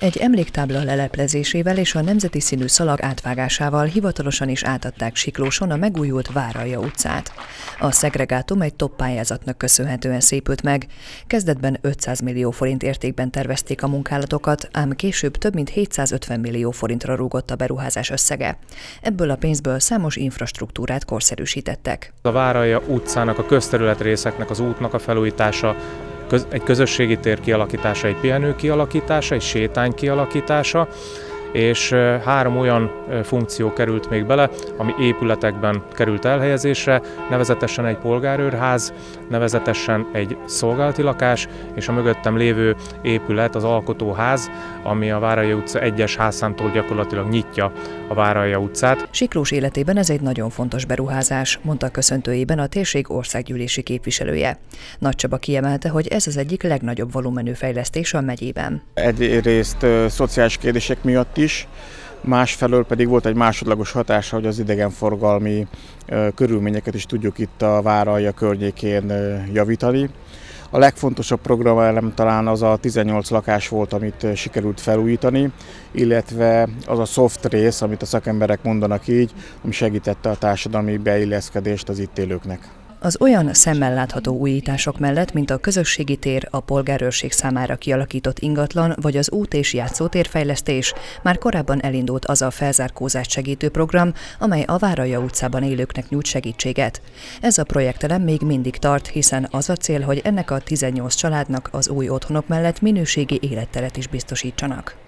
Egy emléktábla leleplezésével és a nemzeti színű szalag átvágásával hivatalosan is átadták Siklóson a megújult Váralja utcát. A szegregátum egy top pályázatnak köszönhetően szépült meg. Kezdetben 500 millió forint értékben tervezték a munkálatokat, ám később több mint 750 millió forintra rúgott a beruházás összege. Ebből a pénzből számos infrastruktúrát korszerűsítettek. A Váralja utcának, a közterületrészeknek, az útnak a felújítása, egy közösségi tér kialakítása, egy pihenő kialakítása, egy sétány kialakítása, és 3 olyan funkció került még bele, ami épületekben került elhelyezésre, nevezetesen egy polgárőrház, nevezetesen egy szolgálati lakás, és a mögöttem lévő épület, az alkotóház, ami a Váralja utca 1-es házszámtól gyakorlatilag nyitja a Váralja utcát. Siklós életében ez egy nagyon fontos beruházás, mondta köszöntőjében a térség országgyűlési képviselője. Nagy Csaba kiemelte, hogy ez az egyik legnagyobb volumenű fejlesztés a megyében. Egyrészt szociális kérdések miatt is, másfelől pedig volt egy másodlagos hatása, hogy az idegenforgalmi körülményeket is tudjuk itt a Váralja környékén javítani. A legfontosabb programelem talán az a 18 lakás volt, amit sikerült felújítani, illetve az a soft rész, amit a szakemberek mondanak így, ami segítette a társadalmi beilleszkedést az itt élőknek. Az olyan szemmel látható újítások mellett, mint a közösségi tér, a polgárőrség számára kialakított ingatlan vagy az út- és játszótérfejlesztés, már korábban elindult az a felzárkózást segítő program, amely a Váralja utcában élőknek nyújt segítséget. Ez a projektelem még mindig tart, hiszen az a cél, hogy ennek a 18 családnak az új otthonok mellett minőségi életteret is biztosítsanak.